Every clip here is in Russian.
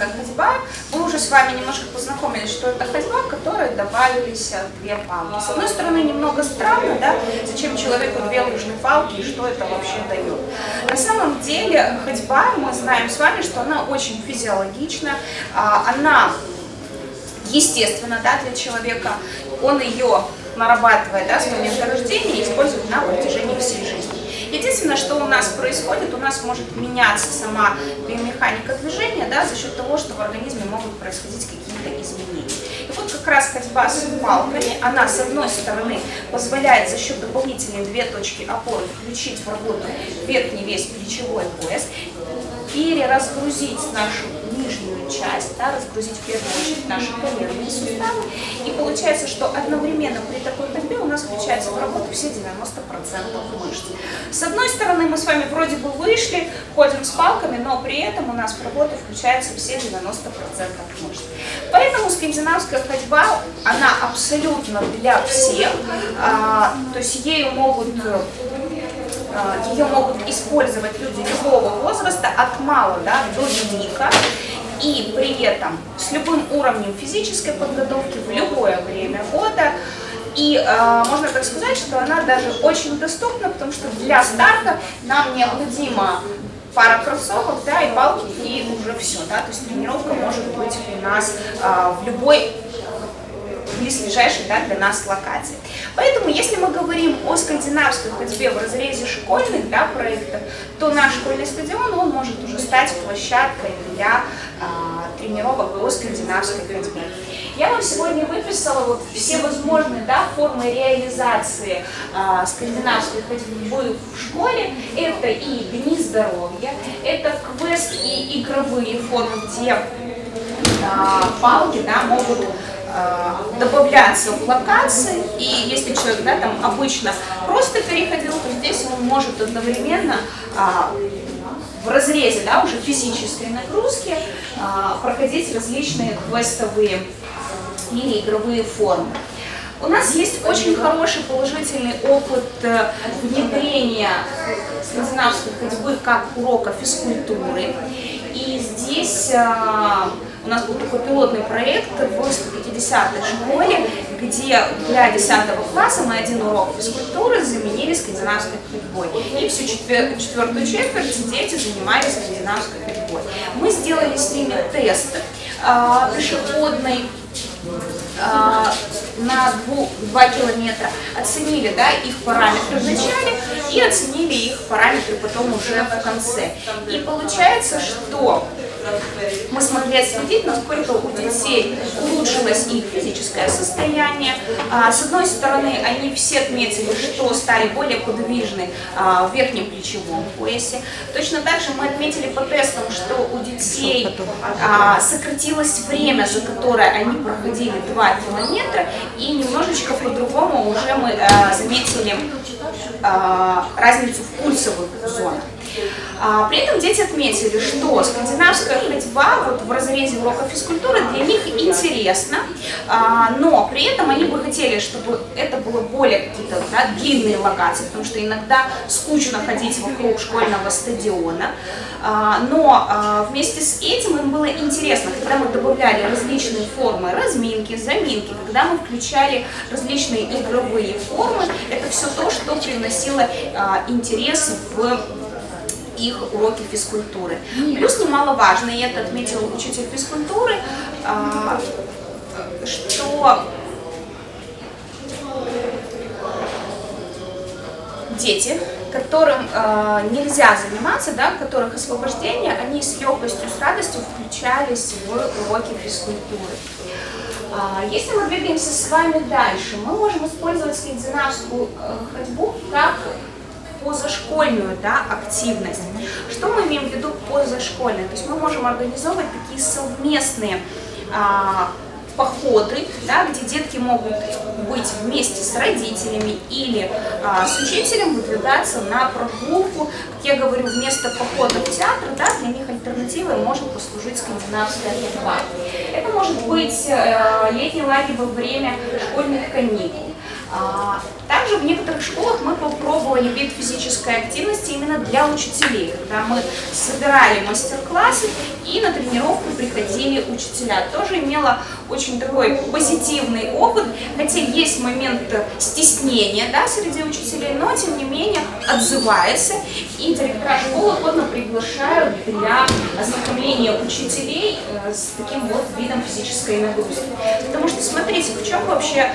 скандинавская ходьба. Мы уже с вами немножко познакомились, что это ходьба, к которой добавились две палки. С одной стороны, немного странно, да, зачем человеку две лыжные палки и что это вообще дает. На самом деле ходьба, мы знаем с вами, что она очень физиологична, она естественна, да, для человека, он ее нарабатывает, да, с момента рождения и использует на протяжении всей жизни. Единственное, что у нас происходит, у нас может меняться сама биомеханика движения, да, за счет того, что в организме могут происходить какие-то изменения. И вот как раз ходьба с палками, она с одной стороны позволяет за счет дополнительной две точки опоры включить в работу верхний весь плечевой пояс, переразгрузить нашу нижнюю часть, да, разгрузить в первую очередь наши коленные суставы. И получается, что одновременно при такой ходьбе у нас включается в работу все 90% мышц. С одной стороны, мы с вами вроде бы вышли, ходим с палками, но при этом у нас в работу включаются все 90% мышц. Поэтому скандинавская ходьба, она абсолютно для всех, то есть ее могут использовать люди любого возраста, от мала, да, до велика, и при этом с любым уровнем физической подготовки в любое время года. И можно так сказать, что она даже очень доступна, потому что для старта нам необходимо пара кроссовок, да, и палки, и уже все, да, то есть тренировка может быть у нас в любой близлежащей, да, для нас локации. Поэтому, если мы говорим о скандинавской ходьбе в разрезе школьных, да, проектов, то наш школьный стадион, он может уже стать площадкой для тренировок по скандинавской ходьбе. Я вам сегодня выписала вот все возможные, да, формы реализации скандинавской ходьбы в школе. Это и дни здоровья, это квест и игровые формы, где палки, да, могут добавляться в локации, и если человек, да, там обычно просто переходил, то здесь он может одновременно в разрезе, да, уже физической нагрузки проходить различные квестовые или игровые формы. У нас есть очень хороший положительный опыт внедрения скандинавской ходьбы как урока физкультуры. И здесь у нас был такой пилотный проект в 150-й школе, где для 10 класса мы один урок физкультуры заменили скандинавской ходьбой. И всю четвертую четверть дети занимались скандинавской ходьбой. Мы сделали с ними тест пешеходный на 2 километра, оценили, да, их параметры в начале и оценили их параметры потом уже в конце. И получается, что мы смогли отследить, насколько у детей улучшилось их физическое состояние. С одной стороны, они все отметили, что стали более подвижны в верхнем плечевом поясе. Точно так же мы отметили по тестам, что у детей сократилось время, за которое они проходили 2 километра, и немножечко по-другому уже мы заметили разницу в пульсовых зонах. При этом дети отметили, что скандинавская ходьба вот в разрезе урока физкультуры для них интересна, но при этом они бы хотели, чтобы это было более какие-то, да, длинные локации, потому что иногда скучно ходить вокруг школьного стадиона, но вместе с этим им было интересно, когда мы добавляли различные формы разминки, заминки, когда мы включали различные игровые формы, это все то, что приносило интерес в их уроки физкультуры. Плюс немаловажно, и это отметил учитель физкультуры, что дети, которым нельзя заниматься, да, у которых освобождение, они с легкостью, с радостью включались в уроки физкультуры. Если мы двигаемся с вами дальше, мы можем использовать скандинавскую ходьбу как позашкольную, да, активность. Что мы имеем в виду позашкольной? То есть мы можем организовывать такие совместные походы, да, где детки могут быть вместе с родителями или с учителем, выдвигаться на прогулку. Как я говорю, вместо похода в театр, да, для них альтернативой может послужить скандинавская ходьба. Это может быть летний лагерь во время школьных каникул. Также в некоторых школах мы попробовали вид физической активности именно для учителей, когда мы собирали мастер-классы и на тренировку приходили учителя. Тоже имела очень такой позитивный опыт, хотя есть момент стеснения, да, среди учителей, но тем не менее отзывается, и директора школы охотно приглашают для ознакомления учителей с таким вот видом физической нагрузки. Потому что смотрите, в чем вообще,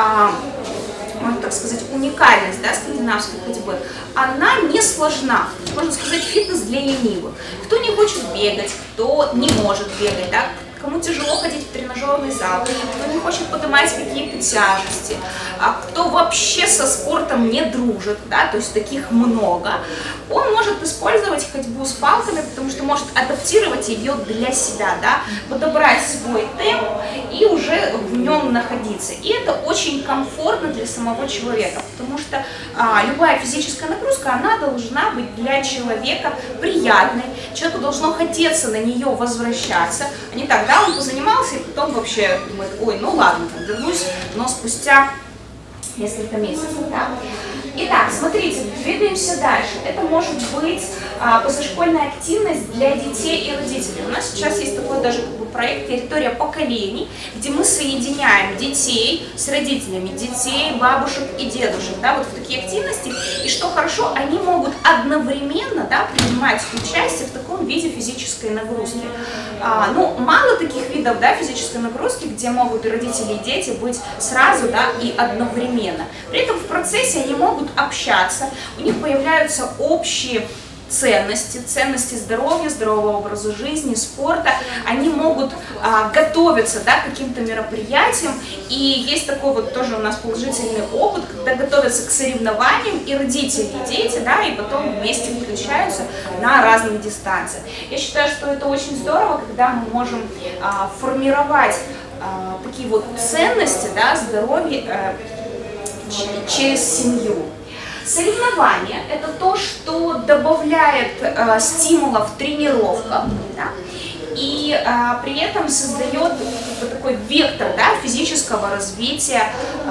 можно так сказать, уникальность, да, скандинавской ходьбы. Она не сложна, можно сказать, фитнес для ленивых. Кто не хочет бегать, кто не может бегать, да, кому тяжело ходить в тренажерный зал, кто не хочет поднимать какие-то тяжести, а кто вообще со спортом не дружит, да, то есть таких много, он может использовать ходьбу с палками, потому что может адаптировать ее для себя, да, подобрать свой темп и уже в нем находиться. И это очень комфортно для самого человека, потому что любая физическая нагрузка, она должна быть для человека приятной, человеку должно хотеться на нее возвращаться, а не так, да, он позанимался и потом вообще думает, ой, ну ладно, там, вернусь, но спустя несколько месяцев, да. Итак, смотрите, двигаемся дальше. Это может быть позашкольная активность для детей и родителей. У нас сейчас есть такой даже проект «Территория поколений», где мы соединяем детей с родителями, детей, бабушек и дедушек, да, вот в такие активности. И что хорошо, они могут одновременно, да, принимать участие в таком виде физической нагрузки. Ну, мало таких видов, да, физической нагрузки, где могут и родители, и дети быть сразу, да, и одновременно. При этом в процессе они могут общаться, у них появляются общие ценности, ценности здоровья, здорового образа жизни, спорта. Они могут готовиться, да, к каким-то мероприятиям. И есть такой вот тоже у нас положительный опыт, когда готовятся к соревнованиям и родители, и дети, да, и потом вместе включаются на разных дистанциях. Я считаю, что это очень здорово, когда мы можем формировать такие вот ценности, да, здоровья через семью. Соревнования – это то, что добавляет стимула в тренировках, да, и при этом создает такой вектор, да, физического развития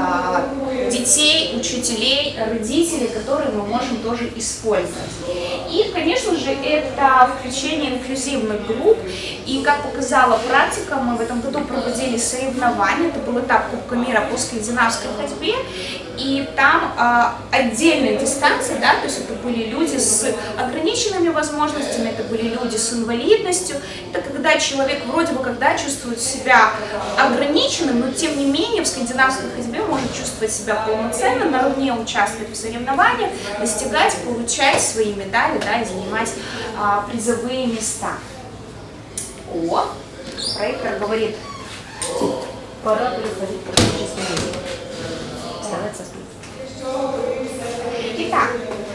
детей, учителей, родителей, которые мы можем тоже использовать. И, конечно же, это включение инклюзивных групп. И, как показала практика, мы в этом году проводили соревнования. Это был этап Кубка мира по скандинавской ходьбе. И там отдельные дистанции, да, то есть это были люди с ограниченными возможностями, это были люди с инвалидностью. Это когда человек вроде бы когда чувствует себя ограниченным, но тем не менее в скандинавской ходьбе может чувствовать себя полноценно, наравне участвовать в соревнованиях, достигать, получать свои медали, да, и занимать призовые места. О, проектор говорит, пора переходить к практическим действиям. Стараться спить. Итак,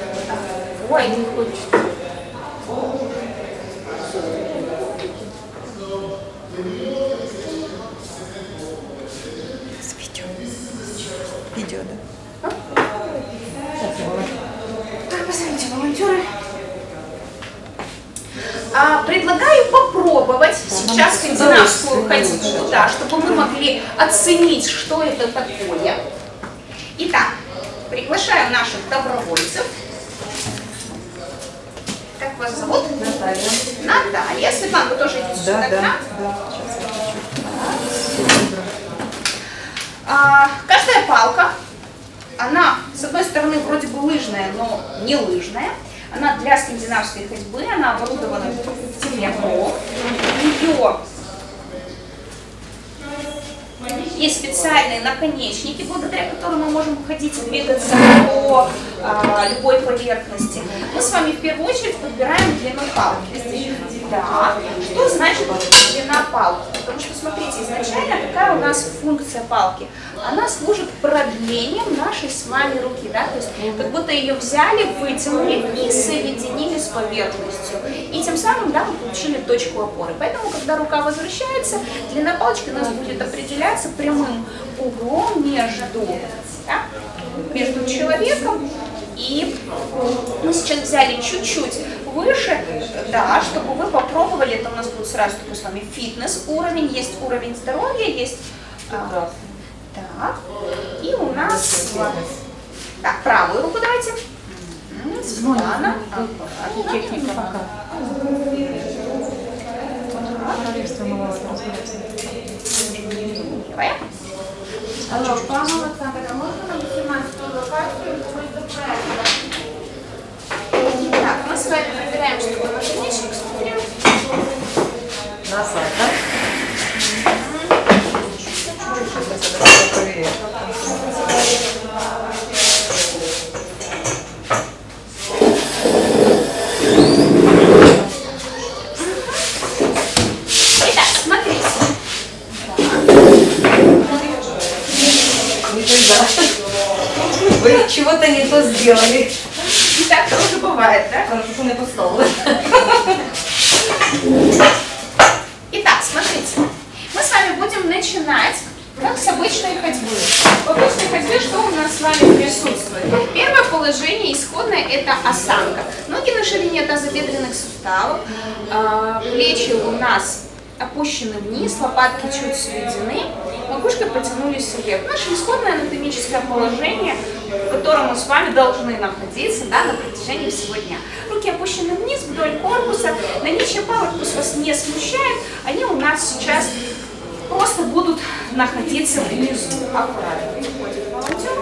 ой, не хочет. С видео. Видео, да? Так, посмотрите, волонтеры. Предлагаю попробовать сейчас скандинавскую ходьбу, да, чтобы мы могли оценить, что это такое. Итак, приглашаю наших добровольцев. Как вас зовут? Наталья. Наталья. Светлана, вы тоже идите сюда, да? Каждая палка, она, с одной стороны, вроде бы лыжная, но не лыжная. Она для скандинавской ходьбы, она оборудована темляком. Ее есть специальные наконечники, благодаря которым мы можем ходить и двигаться по любой поверхности. Мы с вами в первую очередь подбираем длину палки. Да. Что значит длина палки? Потому что, смотрите, изначально какая у нас функция палки? Она служит продлением нашей с вами руки, да? То есть как будто ее взяли, вытянули и соединили с поверхностью. И тем самым, да, мы получили точку опоры. Поэтому, когда рука возвращается, длина палочки у нас будет определяться прямым углом между человеком. И мы сейчас взяли чуть-чуть выше, да, чтобы вы попробовали, это у нас будет сразу такой с вами фитнес-уровень, есть уровень здоровья, есть... так, и у нас Так, правую руку давайте. Светлана. Техника. Левая. Алло, пан Олександр, а можна нам 17-ту локацію до проекту? Так, мы с вами проверяем, чтобы ваш яичник смотрел. На сайт, да? Итак, смотрите. Вы чего-то не то сделали. И так тоже бывает, да? Хорошо, что не поставили. Итак, смотрите. Мы с вами будем начинать как с обычной ходьбы. В обычной ходьбе что у нас с вами присутствует? Первое положение исходное – это осанка. Ноги на ширине тазобедренных суставов, плечи у нас опущены вниз, лопатки чуть сведены, макушкой потянулись вверх. Наше исходное анатомическое положение, в котором мы с вами должны находиться, да, на протяжении всего дня. Руки опущены вниз вдоль корпуса, наличие палок пусть вас не смущает, они у нас сейчас просто будут находиться внизу. Аккуратно переходит волонтер.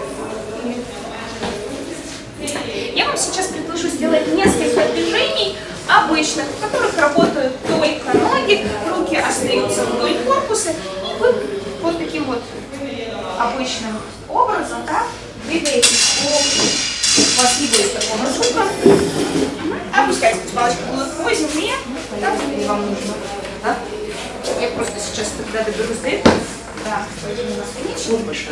Я вам сейчас предложу сделать несколько движений обычных, в которых работают только ноги, руки остаются вдоль корпуса, и вы вот таким вот обычным образом, да, двигаетесь по, у вас не будет такого звука. Опускайте палочку по земле, да, или вам нужно, да? Я просто сейчас тогда доберусь до этого. Да, пойдем на страничку.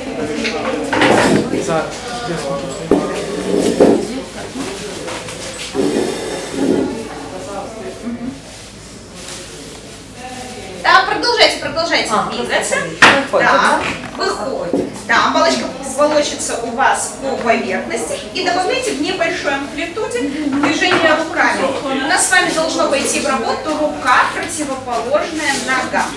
Да, продолжайте двигаться. Да, выходит. Да, палочка волочится у вас по поверхности. И добавляйте в небольшой амплитуде движение руками. У нас с вами должно пойти в работу рука, противоположная ногам.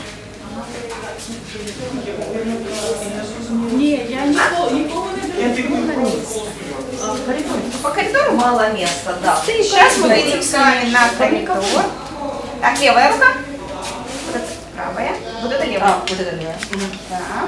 Ні, я нікого не бігу на місце. По коридору? Мало места, да. Сейчас мы выйдем с вами на коридор. Так, левая рука. Вот это правая. Вот это левая. Вот это левая. Да.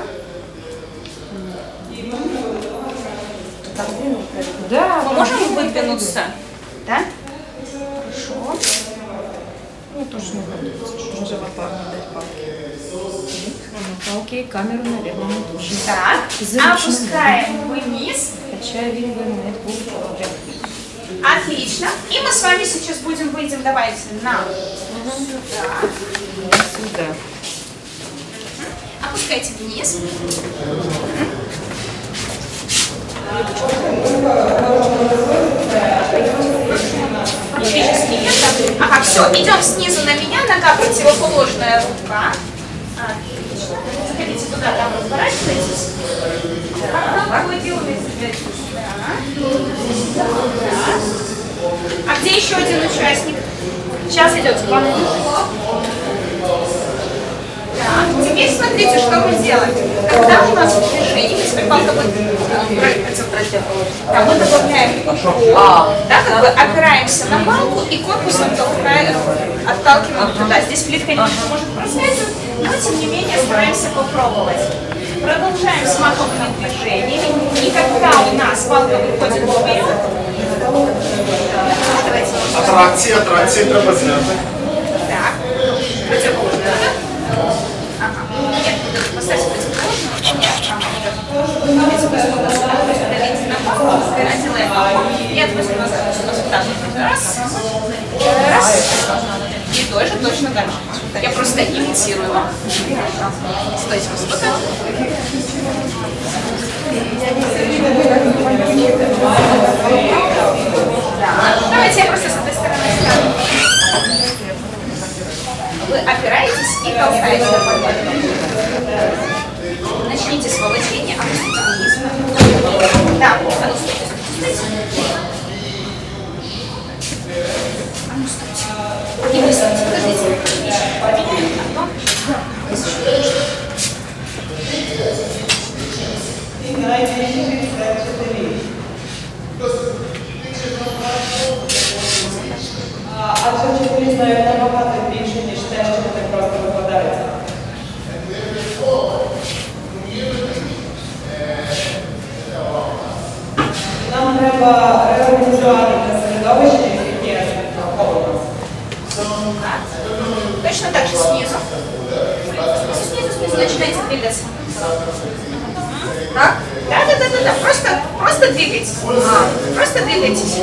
Да. Мы можем выдвинуться? Да? Хорошо. Ну, тоже не годится. Може в апарат дать палки. Палки, камеру, наверное, не тоже. Так, опускаем вниз. Качаю вверх. Отлично. И мы с вами сейчас выйдем, давайте, на сюда. Сюда. Опускайте вниз. Практически нет. Ага, все, идем снизу на меня, нога противоположная рука. Отлично. Заходите туда, там разворачивайтесь. Как вы делаете? Да. А где еще один участник? Сейчас идет. Да. Теперь смотрите, что мы делаем. Когда у нас в движении, теперь палка будет мы добавляем упор, да, как бы опираемся на палку и корпусом отталкиваем туда. Здесь плитка немножко может проскальзывать, но тем не менее стараемся попробовать. Продолжаем с маховыми движениями. И когда у нас палка выходит вперед, Атракції треба зняти. так, противоположную, да? Ага. Нет, поставьте противоположную. Давите на палку, делаем палку и отпустим назад. Вот так вот. Раз. Раз. И тоже точно так же. Я просто имитирую вам. Стойте вот так. Да. Давайте я просто с этой стороны стану. Вы опираетесь и толкаете. Начните с волочения, опустите вниз. Да, а ну стойте, стойте. А ну стойте. И вы стойте, подождите. Еще. треба реорганізувати це середовище, яке навколо нас. Точно так же снизу. Снизу начинайте двигаться. Так? Да. Просто двигайтесь. Просто двигайтесь.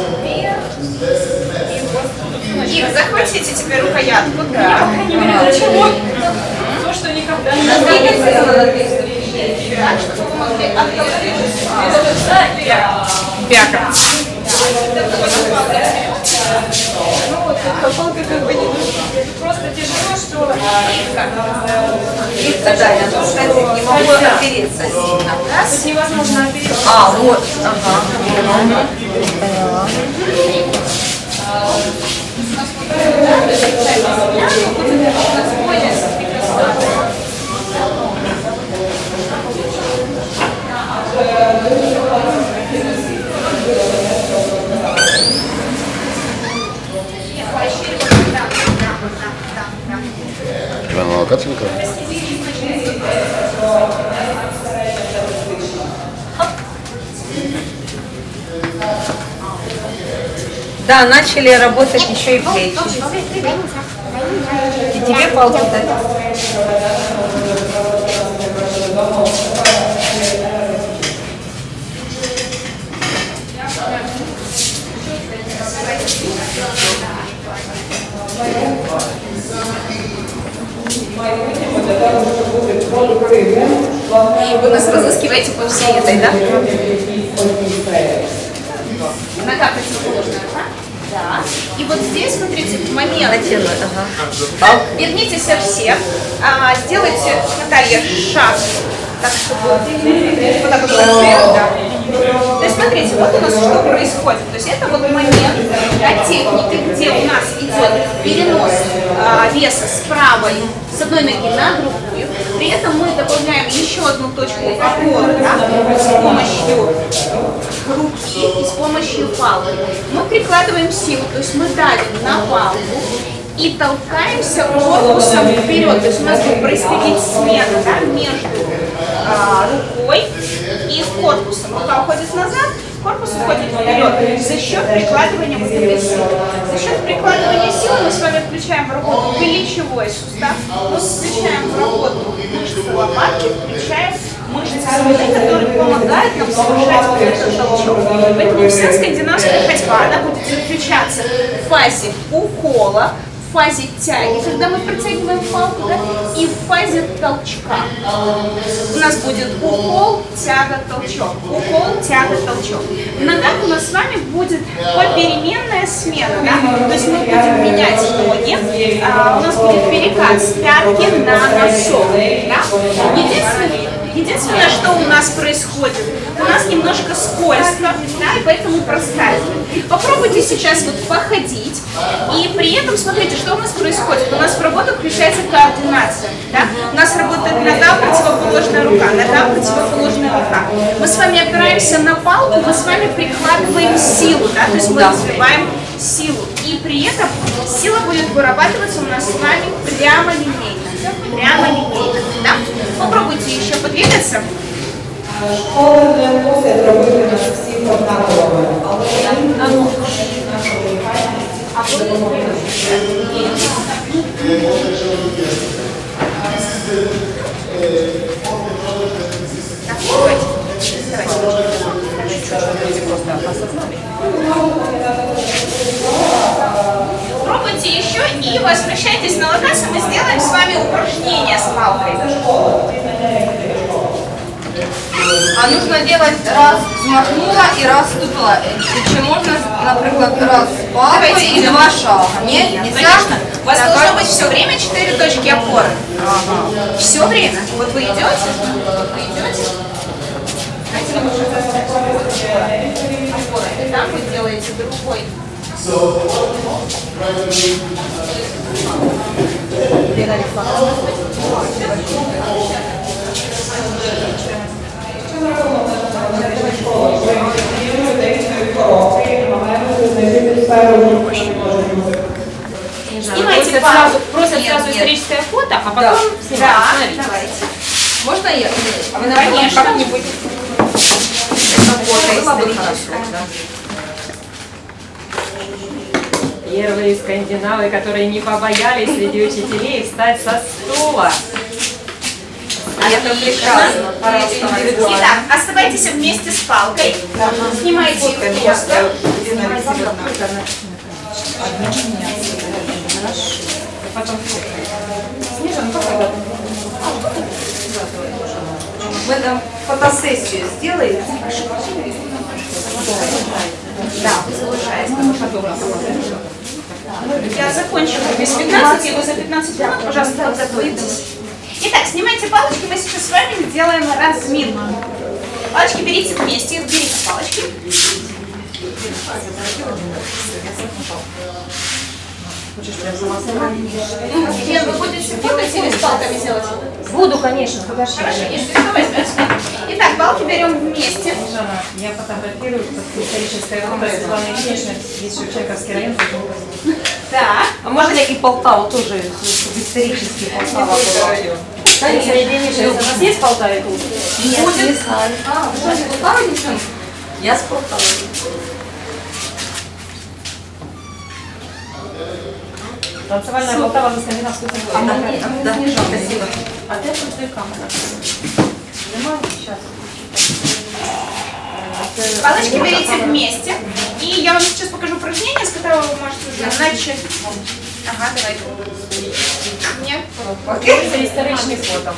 И захватите теперь рукоятку. Да. То, что никогда не Так, чтобы вы могли оттолкнуться. Бяка. Ну вот, Палка как бы не нужна. Просто тяжело, что... Да, я тоже, кстати, не могу опереться сильно. Тут невозможно опереться. А, вот, ага. Ивана Локатенко. Да, начали работать еще и плечи. И тебе палку дать. Вы нас разыскиваете по всей этой, да? Нога противоположная, да? И вот здесь, смотрите, в момент. Вернитесь все, сделайте, Наталья, шаг, так, чтобы вот так вот вверх, да. То есть, смотрите, вот у нас что происходит. То есть это вот момент техники, где у нас идет перенос веса с одной ноги на другую. При этом мы добавляем еще одну точку опоры, да, с помощью руки и с помощью палки. Мы прикладываем силу, то есть мы давим на палку и толкаемся корпусом вперед. То есть у нас будет происходить смена, да, между рукой и корпусом. Рука уходит назад, корпус уходит вперед за счет прикладывания вот этой силы. За счет прикладывания силы мы с вами включаем в работу плечевой сустав, мы включаем в работу мышцы лопатки, включаем мышцы спины, которые помогают нам совершать вот этот толчок. Поэтому вся скандинавская ходьба, она будет заключаться в фазе укола, в фазе тяги, когда мы протягиваем палку, да, и в фазе толчка. У нас будет укол, тяга, толчок. Укол, тяга, толчок. В ногах у нас с вами будет попеременная смена, да? То есть мы будем менять ноги, у нас будет перекат с пятки на носок, да? Единственное, что у нас происходит, у нас немножко скользко, да, и поэтому проскальзывает. Попробуйте сейчас вот походить, и при этом смотрите, что у нас происходит. У нас в работу включается координация, да? У нас работает нога, противоположная рука, нога, противоположная рука. Мы с вами опираемся на палку, мы с вами прикладываем силу, да, то есть мы развиваем силу. И при этом сила будет вырабатываться у нас с вами прямо линейно. Прямо линейно, да? Попробуйте еще подвигаться. Школи не мусять робити нас всіх однаковими, але наша Пробуйте еще и возвращайтесь на локацию. Мы сделаем с вами упражнение с палкой. А нужно делать раз взмахнула и раз ступила. Чи можно, например, раз палкой и два шага? Нет, нельзя? Конечно. У вас должно быть все время 4 точки опоры. Ага. Все время. Вот вы идете, и там вы делаете другой. Снимайте палку. Просто сразу историческое фото, а потом снимать. Да, Смотрите. давайте. Можно я? Конечно. Как-нибудь. фото было бы хорошо, да. Первые скандинавы, которые не побоялись среди учителей встать со стула. Это прекрасно. Итак, оставайтесь вместе с палкой. Снимайте их просто. В этом фотосессию сделаете? Да, я закончила без 15, и вы за 15 минут, пожалуйста, подготовитесь. Итак, снимайте палочки, мы сейчас с вами сделаем разминку. Палочки берите вместе, берите палочки. Лен, вы будете фото или с палками делать? Буду, конечно, подожди. Хорошо, если что, возьмете. Итак, палки берем вместе. Я фотографирую историческое фото Светланы Ильиничны, здесь Шевченковский район. Так. А можно и Полтаву тоже, чтобы исторически Полтава была? Таисия Ильинична, у вас есть Полтаве клуб? Нет, не знаю. А, вы тоже Полтава, девчонки? Я с Полтавы. Танцевальная Полтава за скандинавскую церковь. Да, спасибо. А ты крутые камеры. Палочки берите вместе. И я вам сейчас покажу упражнение, с которого вы можете уже начать. Ага, давайте. Нет. Это историчный фото.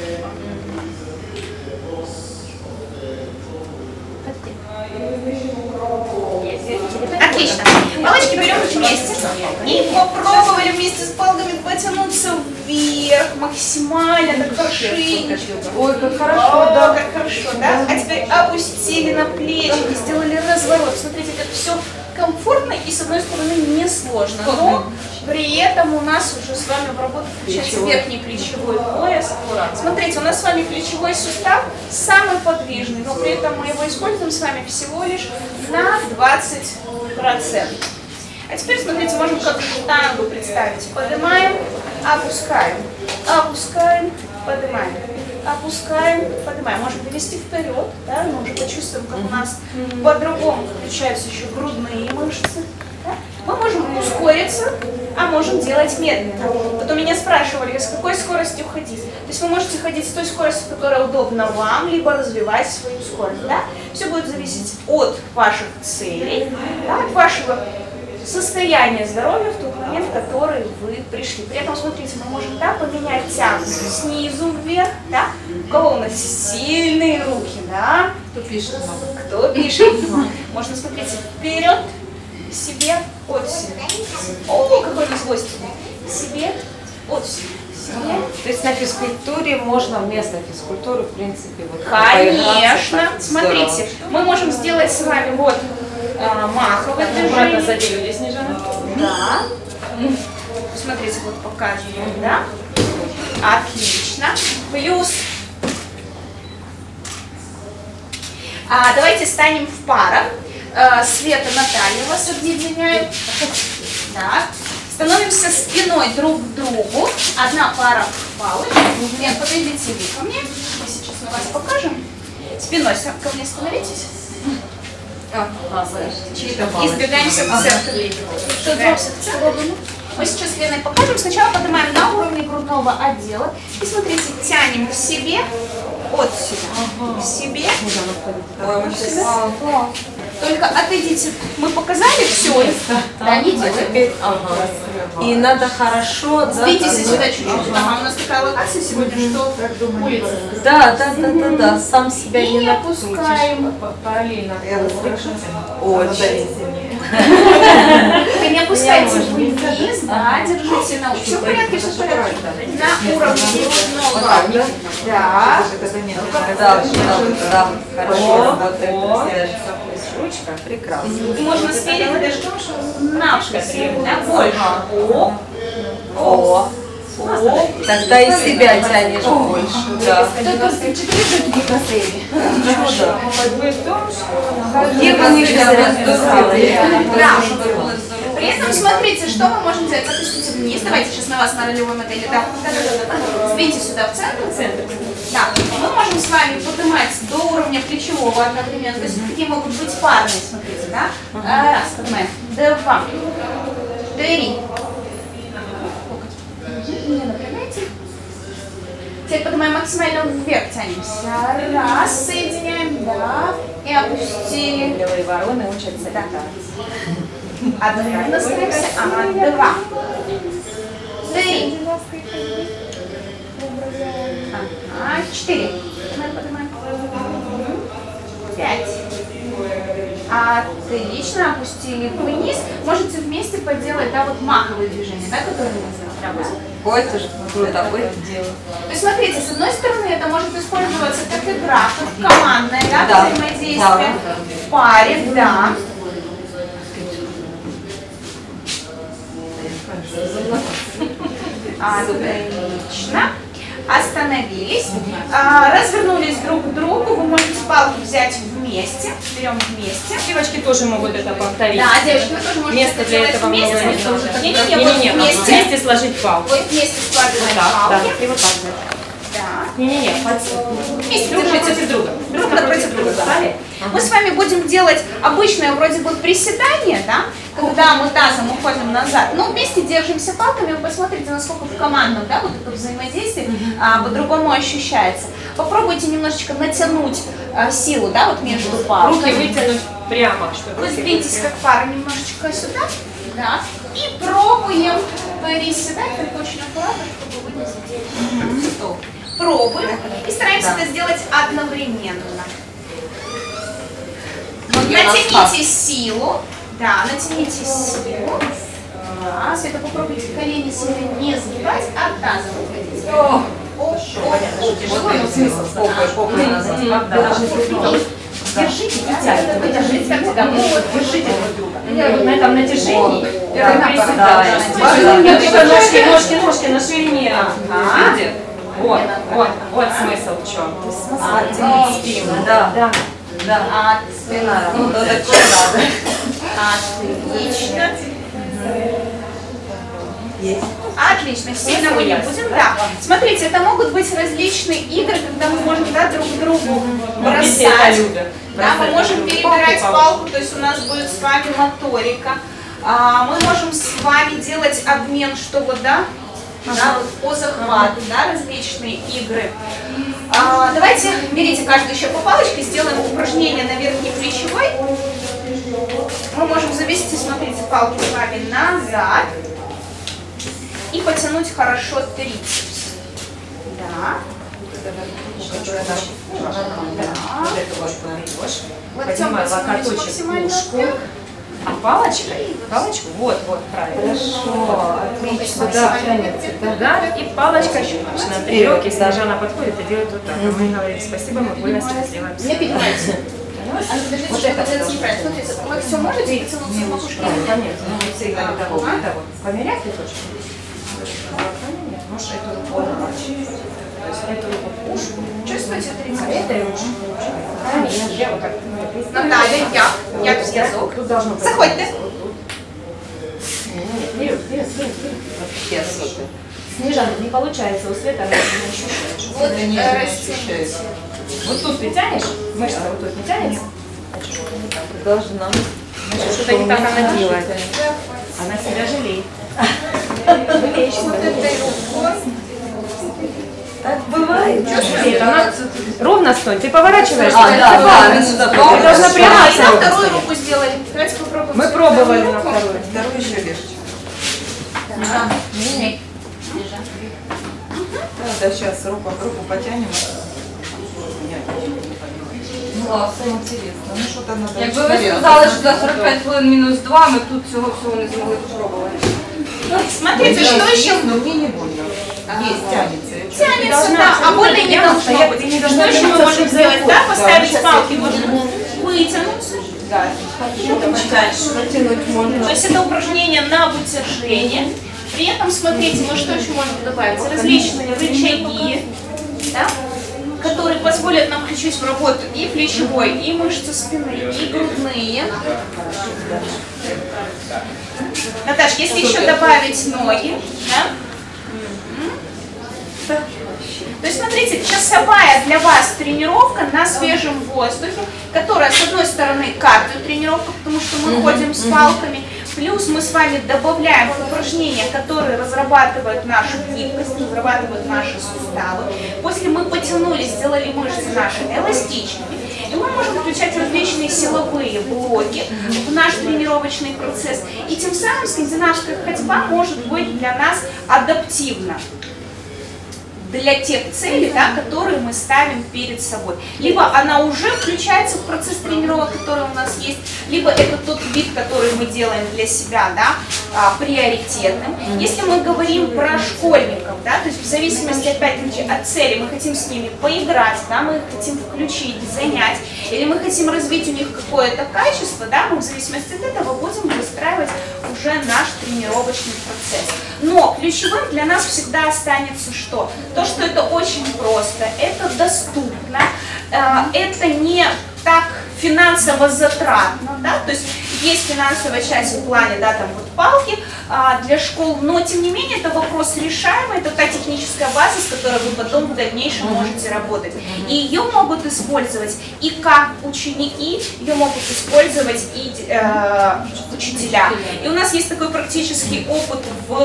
Отлично. Палочки берем вместе. И попробовали вместе с палками потянуться вверх максимально, так хорошенечко. Ой, как хорошо, О, да. как хорошо, да? А теперь опустили на плечи и сделали разворот. Смотрите, как все комфортно и с одной стороны несложно. Но при этом у нас уже с вами в работу включается верхний плечевой пояс. Смотрите, у нас с вами плечевой сустав самый подвижный, но при этом мы его используем с вами всего лишь на 20%. А теперь, смотрите, можем как штангу представить. Поднимаем, опускаем, опускаем, поднимаем. Опускаем, поднимаем. Можем перевести вперед, да? Мы уже почувствуем, как у нас по-другому включаются еще грудные мышцы. Да? Мы можем ускориться, а можем делать медленно. Вот у меня спрашивали, с какой скоростью ходить. То есть вы можете ходить с той скоростью, которая удобна вам, либо развивать свою скорость. Да? Все будет зависеть от ваших целей, да? От вашего состояние здоровья в тот момент, в который вы пришли. При этом, смотрите, мы можем, да, поменять тягу снизу вверх, да? У кого у нас сильные руки, да? Кто пишет? Кто пишет? Можно, смотрите, вперед, себе, от себе. О, какой у нас гость. Себе, от себе. Себе. То есть на физкультуре можно вместо физкультуры, в принципе, вот Конечно. Смотрите, мы можем сделать с вами вот маховое движение. Задели Снежана. Да. Смотрите, вот показываю, да? Отлично. Плюс. Давайте станем в парах. Света, Наталья вас объединяет. Так. Становимся спиной друг к другу. Одна пара палочек. Нет, подойдите вы ко мне. Мы сейчас мы вас покажем. Спиной ко мне становитесь. Избегаемся в центр. Мы сейчас с Леной покажем. Сначала поднимаем на уровне грудного отдела. И смотрите, тянем к себе, от себя, к себе, от себя. Только отойдите. Мы показали все. Да, не делаем. И надо хорошо... Сдвиньтесь сюда чуть-чуть. Ага, у нас такая локация сегодня, что улица. Да, сам себя И не опускаем. Параллельно. Очень. Вы не опускайте вниз, да, держите на уровне. Все в порядке, все в порядке. На уровне грудного. Да. Да, хорошо работает. Ручка, прекрасно. И можно спереди даже навшись, да, больше. О, тогда и себя тянешь больше. Да. Вы в том, что Где бы мы сейчас раздували? Да. При этом, смотрите, что мы можем сделать. Опустите вниз. Давайте сейчас на вас на ролевой модели. Да. Сдвиньте сюда в центр. Да. Мы можем с вами поднимать до уровня плечевого одновременно. То есть такие могут быть парные, смотрите, да? Раз, поднимаем. 2. 3. Не напрягайте. Теперь поднимаем максимально вверх, тянемся. Раз, соединяем, да. И опустили. Белые вороны учатся Да. летать. Одновременно ставимся. 2. 3. 4. Поднимаем. 5. Отлично, опустили вниз. Можете вместе поделать, да, вот маховые движения, да, которые мы сделали. Ой, ты же круто, ой, дело. То есть, смотрите, с одной стороны, это может использоваться как игра, как командное, да, Да. взаимодействие, в паре, да. Отлично. Остановились, развернулись друг к другу. Вы можете палки взять вместе, берем вместе. Девочки тоже могут это повторить. Да, девочки, вы тоже можете Место это для делать этого вместе. много не нужно. Не-не-не, вот вместе. Вместе сложить палку. Вот вместе складываем Да, палки. и вот так вот. Да. Не-не-не, Вместе друг держите. напротив друга. Друг напротив друга. Стали? Мы с вами будем делать обычное вроде бы приседание, да, когда мы тазом уходим назад, но вместе держимся палками. Вы посмотрите, насколько в командном, да, вот это взаимодействие по-другому ощущается. Попробуйте немножечко натянуть силу, да, вот между палками. Руки вытянуть прямо, чтобы... Вы сдвиньтесь как пара немножечко сюда, да, и пробуем приседать, только очень аккуратно, чтобы вы не задели стол. Пробуем и стараемся это сделать одновременно. Натяните силу. Да, натяните силу. Да, Света, попробуйте колени себе не сгибать, а тазом выходить. Тяжело, но смысл. Попой назад. Держите, да, держите, да, вот, держите друг друга. На этом натяжении. Да. Ножки на ширине. Видите? Вот смысл в чем. Тянуть спину. Да. Да. Спина. Ну, да, так надо. Отлично. Есть. Отлично, сильно мы не будем, да. Смотрите, это могут быть различные игры, когда мы можем, да, друг другу бросать. Да, мы можем перебирать палку, то есть у нас будет с вами моторика. Мы можем с вами делать обмен, что вот, да, вот по захвату, да, различные игры. Давайте берите каждый еще по палочке, сделаем упражнение на верхней плечевой. Мы можем завести, смотрите, палки с вами назад и потянуть хорошо трицепс. Да. Поднимай локоточек ушку. А палочку, вот, правильно. Хорошо, отлично, да, тянется, Да, и палочка на тренировке, если Жанна подходит, и делает вот так. Мы говорим спасибо, мы больно сделаем. Не поднимайте. Вот это неправильно. Смотрите, вы все можете потянуться в макушке? Конечно. Померять ли точку? Нет, можешь эту руку. То есть эту руку ушку. Чувствуете трицепс? Это ушку. Я вот так. Наталья, я вязок. Тут должно быть. Заходите. Вперед. Снежана, не получается, у Света она не ощущаешь. Вот ощущаешь. Вот тут ты тянешь, мышца вот тут не тянется. Должна. Значит, что-то не так она делает. Она себя жалеет. Жалеешь себя. Так бывает. Нет, она ровно стой, ты поворачиваешься. Да. Ты должна прямо На оценивать. вторую руку сделали. Давайте попробуем. Мы пробовали на вторую. Вторую еще легче. Да, сейчас руку потянем. Ну, все интересно. Ну, что-то надо. Якби ви сказали, що за 45 хвилин мінус 2, ми б тут всього не змогли спробувати. Смотрите, что еще? Но мне не больно. Есть, тянется. Тянется, да, а больно не должно быть. Что еще мы можем сделать, да? Поставить палки, можно вытянуться. Да. Потянуть можно. То есть это упражнение на вытяжение. При этом, смотрите, мы что еще можем добавить? Различные рычаги. Да? которые позволят нам включить в работу и плечевой, и мышцы спины, и грудные. Наташ, если еще добавить ноги, да? То есть, смотрите, часовая для вас тренировка на свежем воздухе, которая, с одной стороны, кардиотренировка, потому что мы ходим с палками, плюс мы с вами добавляем упражнения, которые разрабатывают нашу гибкость, разрабатывают наши суставы. После мы потянулись, сделали мышцы наши эластичными, и мы можем включать различные силовые блоки в наш тренировочный процесс. И тем самым скандинавская ходьба может быть для нас адаптивна для тех целей, да, которые мы ставим перед собой. Либо она уже включается в процесс тренировок, который у нас есть, либо это тот вид, который мы делаем для себя, да, приоритетным. Если мы говорим про школьников, да, то есть в зависимости опять-таки от цели, мы хотим с ними поиграть, да, мы их хотим включить, занять, или мы хотим развить у них какое-то качество, да, мы в зависимости от этого будем выстраивать уже наш тренировочный процесс. Но ключевым для нас всегда останется что? То, что это очень просто, это доступно, это не так финансово затратно, да, то есть есть финансовая часть в плане, да, там вот палки для школ, но тем не менее это вопрос решаемый, это та техническая база, с которой вы потом в дальнейшем можете работать. И ее могут использовать и как ученики, ее могут использовать и учителя. И у нас есть такой практический опыт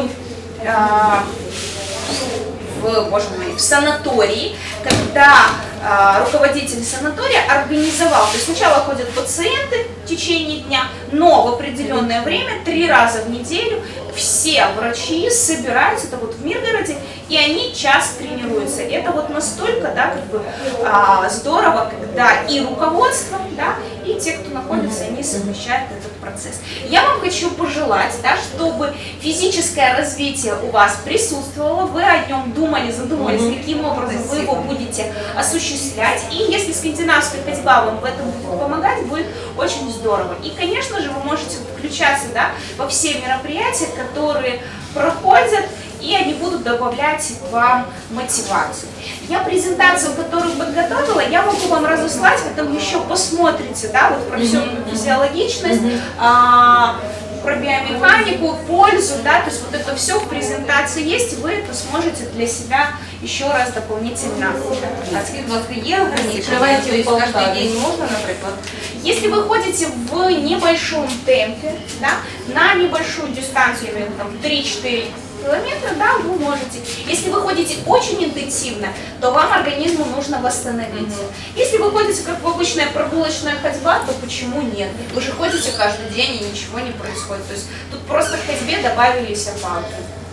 в санатории, когда руководитель санатория организовал, то есть сначала ходят пациенты в течение дня, но в определенное время, 3 раза в неделю, все врачи собираются, это вот в Миргороде, и они час тренируются. Это вот настолько, да, как бы здорово, когда и руководство, да, и те, кто находится, они совмещают этот процесс. Я вам хочу пожелать, да, чтобы физическое развитие у вас присутствовало, вы о нем думали, задумались, каким образом вы его будете осуществлять. И если скандинавская ходьба вам в этом будет помогать, будет очень здорово. И, конечно же, вы можете включаться, да, во все мероприятия, которые проходят, и они будут добавлять вам мотивацию. Я презентацию, которую подготовила, я могу вам разослать, вы там еще посмотрите, да, вот про всю физиологичность, про биомеханику, пользу, да, то есть вот это все в презентации есть, и вы это сможете для себя еще раз дополнительно. А скільки, будь ласка, є ограничення? То есть каждый день можно, например? Если вы ходите в небольшом темпе, да, на небольшую дистанцию, я имею в виду, там 3-4 километра, да, вы можете. Если вы ходите очень интенсивно, то вам организму нужно восстановиться. Если вы ходите как в обычная прогулочная ходьба, то почему нет? Вы же ходите каждый день и ничего не происходит. То есть тут просто к ходьбе добавились палки.